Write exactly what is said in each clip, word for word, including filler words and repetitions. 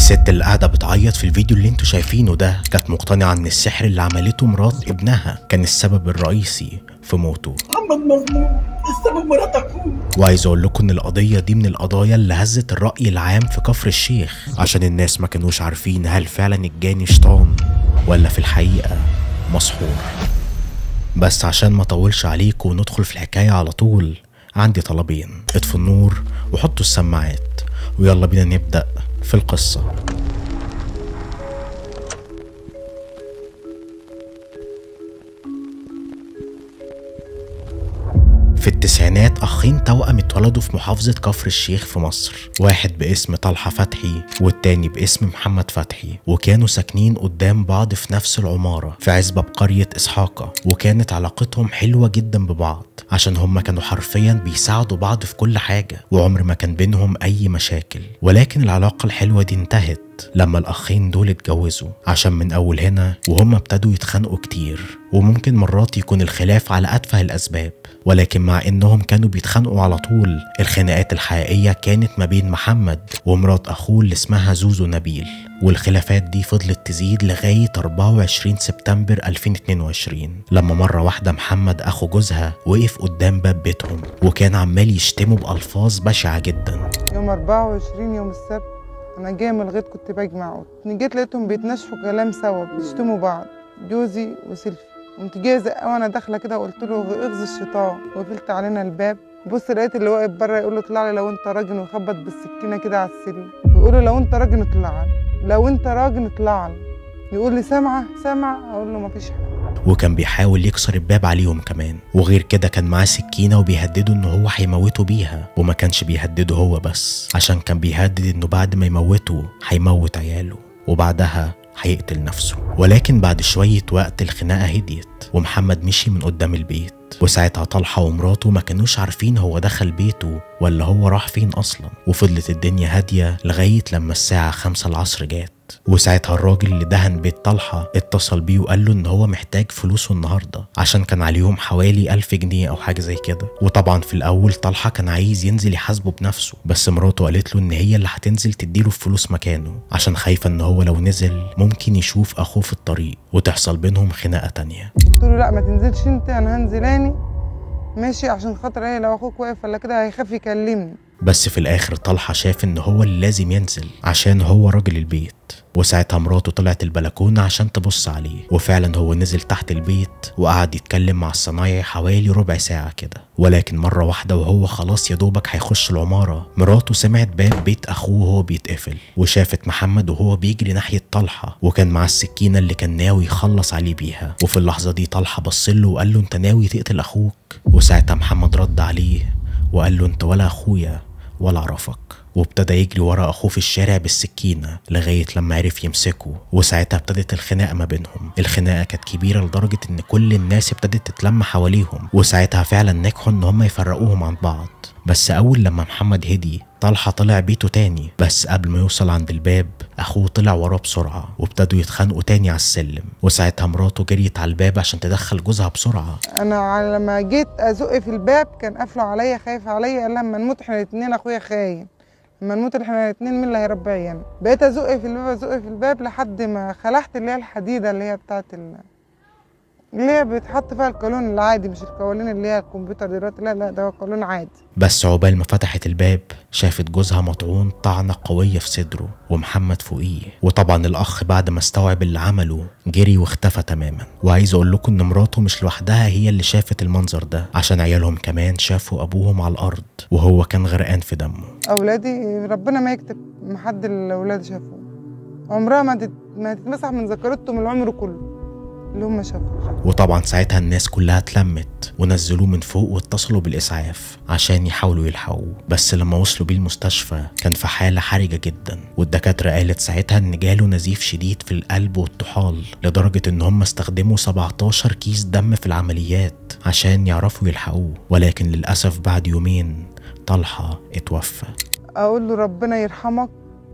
الست اللي قاعده بتعيط في الفيديو اللي انتوا شايفينه ده كانت مقتنعه ان السحر اللي عملته مرات ابنها كان السبب الرئيسي في موته. محمد مظلوم، السبب مرات اخوه. وعايز اقول لكم ان القضيه دي من القضايا اللي هزت الراي العام في كفر الشيخ، عشان الناس ما كانوش عارفين هل فعلا الجاني شيطان ولا في الحقيقه مسحور. بس عشان ما اطولش عليكم وندخل في الحكايه على طول، عندي طلبين: اطفوا النور وحطوا السماعات ويلا بينا نبدا في القصه. في التسعينات أخين توأم اتولدوا في محافظة كفر الشيخ في مصر، واحد باسم طلحة فتحي والتاني باسم محمد فتحي، وكانوا ساكنين قدام بعض في نفس العمارة في عزبة بقرية إسحاقة، وكانت علاقتهم حلوة جدا ببعض عشان هما كانوا حرفيا بيساعدوا بعض في كل حاجة وعمر ما كان بينهم أي مشاكل. ولكن العلاقة الحلوة دي انتهت لما الأخين دول اتجوزوا، عشان من أول هنا وهم ابتدوا يتخانقوا كتير، وممكن مرات يكون الخلاف على أتفه الأسباب. ولكن مع إنهم كانوا بيتخانقوا على طول، الخناقات الحقيقية كانت ما بين محمد ومرات أخوه اللي اسمها زوزو نبيل، والخلافات دي فضلت تزيد لغاية أربعة وعشرين سبتمبر ألفين واتنين وعشرين، لما مرة واحدة محمد أخو جوزها وقف قدام باب بيتهم وكان عمال يشتمه بألفاظ بشعة جدا. يوم أربعة وعشرين يوم السبت انا جايه من الغيط، كنت بجمع قط، جيت لقيتهم بيتناشفوا كلام سوا بيشتموا بعض، جوزي وسيلفي. قمت جايه زقه وانا داخله كده وقلت له اغزي الشيطان، وقفلت علينا الباب. بص لقيت اللي واقف بره يقول له اطلع لي لو انت راجل، ويخبط بالسكينه كده على السرير ويقول له لو انت راجل اطلع لي، لو انت راجل اطلع لي. يقول لي سامعه سامعه، اقول له مفيش حاجه. وكان بيحاول يكسر الباب عليهم كمان، وغير كده كان معاه سكينة وبيهدده ان هو هيموته بيها. وما كانش بيهدده هو بس، عشان كان بيهدد انه بعد ما يموته هيموت عياله وبعدها هيقتل نفسه. ولكن بعد شوية وقت الخناقة هديت ومحمد مشي من قدام البيت، وساعتها طلحة ومراته ما كانوش عارفين هو دخل بيته ولا هو راح فين اصلا. وفضلت الدنيا هادية لغاية لما الساعة خمسة العصر جات، وساعتها الراجل اللي دهن بيت طلحة اتصل بيه وقال له ان هو محتاج فلوسه النهارده عشان كان عليهم حوالي ألف جنيه او حاجه زي كده. وطبعا في الاول طلحة كان عايز ينزل يحاسبه بنفسه، بس مراته قالت له ان هي اللي هتنزل تديله الفلوس مكانه، عشان خايفه ان هو لو نزل ممكن يشوف اخوه في الطريق وتحصل بينهم خناقه تانية. قلت له لا ما تنزلش انت، انا هنزل اني ماشي، عشان خاطر ايه لو اخوك واقف ولا كده هيخاف يكلمني. بس في الاخر طلحة شاف ان هو اللي لازم ينزل عشان هو راجل البيت، وساعتها مراته طلعت البلكونة عشان تبص عليه، وفعلا هو نزل تحت البيت وقعد يتكلم مع الصنايعي حوالي ربع ساعة كده. ولكن مرة واحدة وهو خلاص يدوبك هيخش العمارة، مراته سمعت باب بيت اخوه وهو بيتقفل، وشافت محمد وهو بيجري ناحية طلحة وكان معاه السكينة اللي كان ناوي يخلص عليه بيها. وفي اللحظة دي طلحة بصله وقال له انت ناوي تقتل اخوك؟ وساعتها محمد رد عليه وقال له انت ولا اخويا ولا اعرفك، وابتدى يجري ورا اخوه في الشارع بالسكينه لغايه لما عرف يمسكه. وساعتها ابتدت الخناقه ما بينهم. الخناقه كانت كبيره لدرجه ان كل الناس ابتدت تتلم حواليهم، وساعتها فعلا نجحوا ان هم يفرقوهم عن بعض. بس اول لما محمد هدي طلحة طلع بيته تاني، بس قبل ما يوصل عند الباب اخوه طلع وراه بسرعه وابتدوا يتخانقوا تاني على السلم. وساعتها مراته جريت على الباب عشان تدخل جوزها بسرعه. انا لما جيت ازق في الباب كان قافله عليا خايف عليا، قال لما نموت احنا الاثنين اخويا خاين، لما نموت احنا الاثنين مين اللي هيربي عيالنا؟ بقيت ازق في الباب ازق في الباب لحد ما خلعت اللي هي الحديده اللي هي بتاعت اللي هي بيتحط فيها القانون العادي، مش القوانين اللي هي الكمبيوتر دلوقتي، لا لا ده قانون عادي. بس عقبال ما فتحت الباب شافت جوزها مطعون طعنه قويه في صدره ومحمد فوقيه. وطبعا الاخ بعد ما استوعب اللي عمله جري واختفى تماما. وعايز اقول لكم ان مراته مش لوحدها هي اللي شافت المنظر ده، عشان عيالهم كمان شافوا ابوهم على الارض وهو كان غرقان في دمه. اولادي ربنا ما يكتب ما حد الاولاد شافوه، عمرها ما تت... ما تتمسح من ذاكرتهم العمر كله اللي هم شافوه. وطبعا ساعتها الناس كلها اتلمت ونزلوه من فوق واتصلوا بالاسعاف عشان يحاولوا يلحقوه. بس لما وصلوا بيه المستشفى كان في حاله حرجه جدا، والدكاتره قالت ساعتها ان جاله نزيف شديد في القلب والطحال، لدرجه ان هم استخدموا سبعتاشر كيس دم في العمليات عشان يعرفوا يلحقوه. ولكن للاسف بعد يومين طلحة اتوفى. اقول له ربنا يرحمك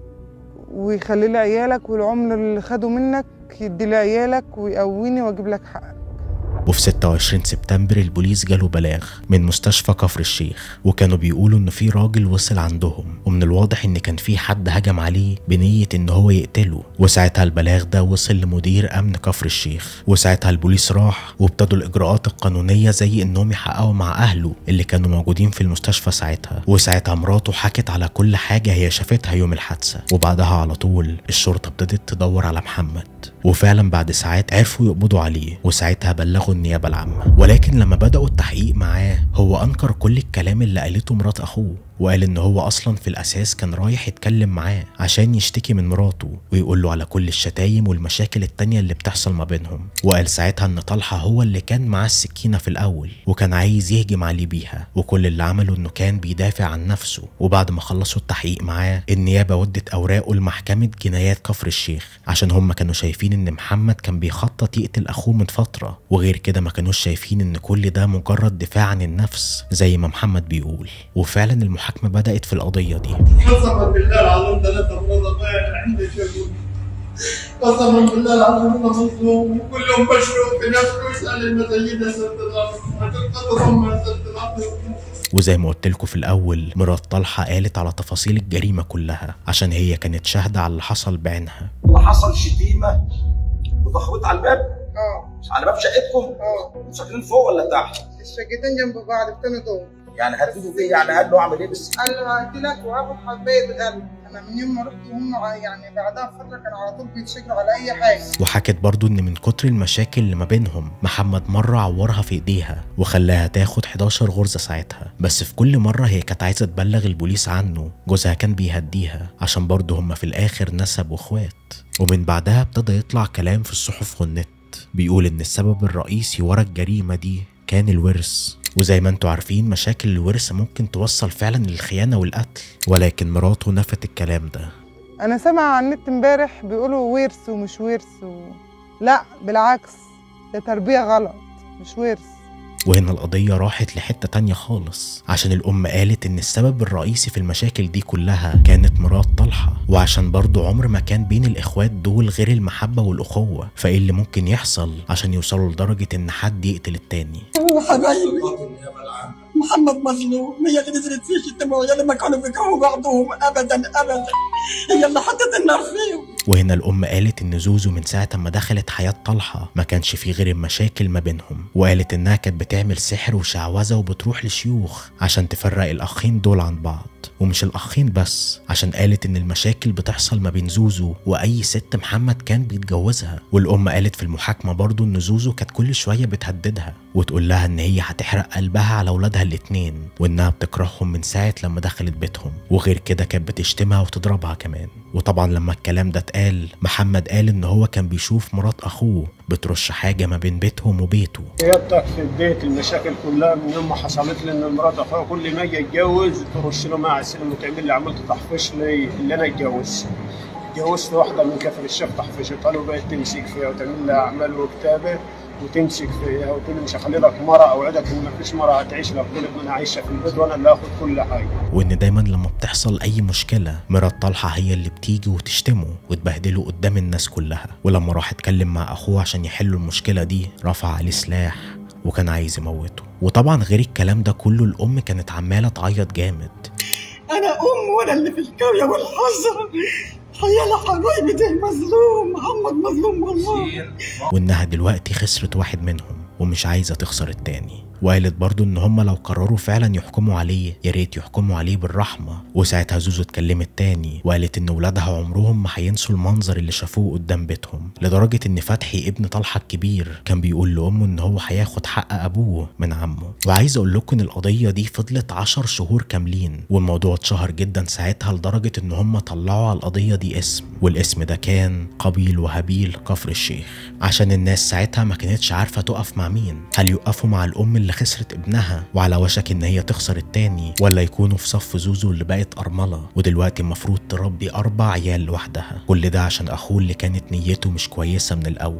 ويخلي لي عيالك، والعمر اللي خده منك يدي لي عيالك ويقويني واجيب لك حقك. وفي ستة وعشرين سبتمبر البوليس جاله بلاغ من مستشفى كفر الشيخ، وكانوا بيقولوا ان في راجل وصل عندهم، ومن الواضح ان كان في حد هجم عليه بنية ان هو يقتله. وساعتها البلاغ ده وصل لمدير امن كفر الشيخ، وساعتها البوليس راح وابتدوا الاجراءات القانونية زي انهم يحققوا مع اهله اللي كانوا موجودين في المستشفى ساعتها. وساعتها مراته حكت على كل حاجة هي شافتها يوم الحادثة، وبعدها على طول الشرطة ابتدت تدور على محمد، وفعلا بعد ساعات عرفوا يقبضوا عليه، وساعتها بلغوا النيابة العامة. ولكن لما بدأوا التحقيق معاه هو أنكر كل الكلام اللي قالته مرات أخوه، وقال إن هو أصلا في الأساس كان رايح يتكلم معاه عشان يشتكي من مراته ويقول له على كل الشتايم والمشاكل التانية اللي بتحصل ما بينهم. وقال ساعتها إن طلحة هو اللي كان معاه السكينة في الأول وكان عايز يهجم عليه بيها، وكل اللي عمله إنه كان بيدافع عن نفسه. وبعد ما خلصوا التحقيق معاه النيابة ودت أوراقه لمحكمة جنايات كفر الشيخ، عشان هم كانوا شايفين إن محمد كان بيخطط يقتل أخوه من فترة، وغير كده ما كانوش شايفين إن كل ده مجرد دفاع عن النفس زي ما محمد بيقول. وفعلا المحاكمة بدأت في القضية دي. قسما بالله العظيم ثلاثة مرات ضايع عندي شغل، قسما بالله العظيم انا مظلوم، وكل يوم بشرب في نفسي واسال المساجين ست الارض هتنقذهم ست الارض. وزي ما قلت لكم في الاول مرات طلحه قالت على تفاصيل الجريمه كلها عشان هي كانت شاهده على اللي حصل بعينها. وحصل شتيمه وتخبيط على الباب؟ اه على باب شقتكم؟ اه. ساكنين فوق ولا تحت؟ الشقتين جنب بعض في تاني دور. يعني هتفيدوا فيه؟ يعني قال له اعمل ايه بس؟ قال له هقتلك وهاخد حبايه غل. انا من يوم ما رحت وهم يعني بعدها بفتره كانوا على طول بيتشكروا على اي حاجه. وحكت برضو ان من كتر المشاكل اللي ما بينهم محمد مره عورها في ايديها وخلاها تاخد حداشر غرزه ساعتها، بس في كل مره هي كانت عايزه تبلغ البوليس عنه. جوزها كان بيهديها عشان برضو هم في الاخر نسب واخوات. ومن بعدها ابتدى يطلع كلام في الصحف والنت بيقول ان السبب الرئيسي ورا الجريمه دي كان الورث. وزي ما انتوا عارفين مشاكل الورث ممكن توصل فعلا للخيانة والقتل، ولكن مراته نفت الكلام ده. انا سامعه على النت امبارح بيقولوا ورث ومش ورث و... لا بالعكس، ده تربية غلط مش ورث. وهنا القضية راحت لحتة تانية خالص، عشان الأم قالت إن السبب الرئيسي في المشاكل دي كلها كانت مرات طلحة، وعشان برضو عمر ما كان بين الإخوات دول غير المحبة والأخوة، فإيه اللي ممكن يحصل عشان يوصلوا لدرجة إن حد يقتل التاني؟ حبايبي محمد مظلوم، هي اللي نزلت فيه شتمه، هي اللي ما كانوا بيكرهوا بعضهم ابدا ابدا، هي اللي حطت النار فيهم. وهنا الأم قالت إن زوزو من ساعة ما دخلت حياة طلحة ما كانش فيه غير المشاكل ما بينهم، وقالت إنها كانت بتعمل سحر وشعوذة وبتروح لشيوخ عشان تفرق الأخين دول عن بعض. ومش الأخين بس، عشان قالت إن المشاكل بتحصل ما بين زوزو وأي ست محمد كان بيتجوزها. والأم قالت في المحاكمة برضو إن زوزو كانت كل شوية بتهددها وتقول لها إن هي هتحرق قلبها على أولادها الاتنين، وإنها بتكرههم من ساعة لما دخلت بيتهم، وغير كده كانت بتشتمها وتضربها كمان. وطبعا لما الكلام ده اتقال محمد قال إن هو كان بيشوف مرات أخوه بترش حاجة ما بين بيتهم وبيته. يبدأ في البيت المشاكل كلها من يوم ما حصلت لي ان مرات اخويا كل ما اجي اتجوز ترش له مع السلم وتعمل لي عملت تحفيش لي اللي انا اتجوزت. اتجوزت واحده من كفر الشيخ تحفيشتها له بقت تمسك فيها وتعمل لها اعمال وكتابه وتمسك فيها وتقول لي مش هخلي لك مره اوعدك ان ما فيش مره هتعيش لك، قلت ما انا عايشه في البيت وانا اللي هاخد كل حاجه. وان دايما لما بتحصل اي مشكله مرات طلحه هي اللي بتيجي وتشتمه وتبهدله قدام الناس كلها. ولما راح اتكلم مع اخوه عشان يحلوا المشكله دي رفع عليه سلاح وكان عايز يموته. وطبعا غير الكلام ده كله الام كانت عماله تعيط جامد. انا ام وانا اللي في الكاويه والحزن، حيالا حبايبي ده مظلوم، محمد مظلوم والله. وانها دلوقتي خسرت واحد منهم ومش عايزه تخسر التاني. وقالت برضو ان هم لو قرروا فعلا يحكموا عليه يا ريت يحكموا عليه بالرحمه. وساعتها زوزو اتكلمت تاني وقالت ان ولادها عمرهم ما هينسوا المنظر اللي شافوه قدام بيتهم، لدرجه ان فتحي ابن طلحه الكبير كان بيقول لامه ان هو هياخد حق ابوه من عمه. وعايز اقول لكم ان القضيه دي فضلت عشر شهور كاملين، والموضوع اتشهر جدا ساعتها لدرجه ان هم طلعوا على القضيه دي اسم، والاسم ده كان قبيل وهابيل كفر الشيخ، عشان الناس ساعتها ما كانتش عارفه تقف مع مين، هل يقفوا مع الام اللي خسرت ابنها وعلى وشك ان هي تخسر التاني، ولا يكونوا في صف زوزو اللي بقت ارمله ودلوقتي المفروض تربي اربع عيال لوحدها. كل ده عشان اخوه اللي كانت نيته مش كويسه من الاول.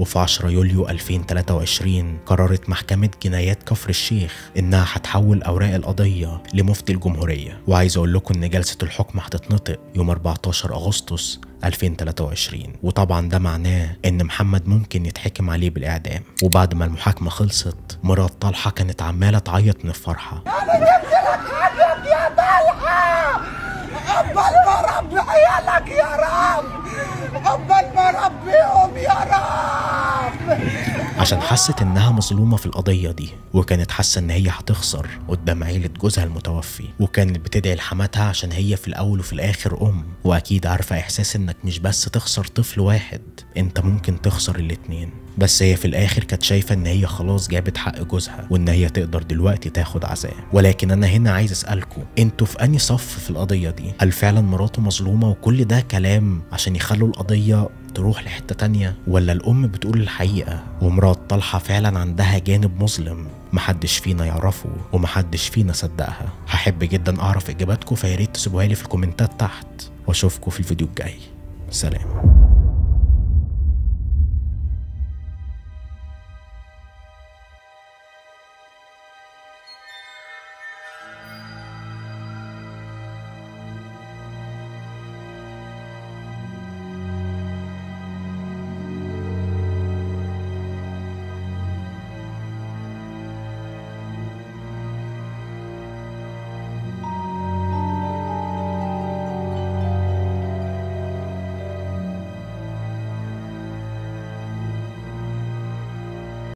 وفي عشرة يوليو ألفين وتلاتة وعشرين قررت محكمة جنايات كفر الشيخ إنها هتحول أوراق القضية لمفتي الجمهورية. وعايز أقول لكم إن جلسة الحكم هتتنطق يوم أربعتاشر أغسطس ألفين وتلاتة وعشرين، وطبعا ده معناه إن محمد ممكن يتحكم عليه بالإعدام. وبعد ما المحاكمة خلصت مرات طلحة كانت عمالة تعيط من الفرحة. أنا جبت لك حقك يا طلحة، قبل ما ربي عيالك يا رب، قبل ما ربيهم يا رب. عشان حست انها مظلومة في القضية دي، وكانت حاسة ان هي هتخسر قدام عيلة جوزها المتوفي، وكانت بتدعي لحماتها عشان هي في الاول وفي الاخر ام، واكيد عارفة احساس انك مش بس تخسر طفل واحد، انت ممكن تخسر الاتنين. بس هي في الاخر كانت شايفة ان هي خلاص جابت حق جوزها، وان هي تقدر دلوقتي تاخد عزاء. ولكن انا هنا عايز اسألكم، انتوا في انهي صف في القضية دي؟ هل فعلا مراته مظلومة وكل ده كلام عشان يخلوا القضية تروح لحتة تانية، ولا الأم بتقول الحقيقة ومرات طلحة فعلا عندها جانب مظلم محدش فينا يعرفه ومحدش فينا صدقها؟ هحب جدا أعرف إجاباتكم، فياريت تسيبوها لي في الكومنتات تحت، وأشوفكم في الفيديو الجاي. سلام.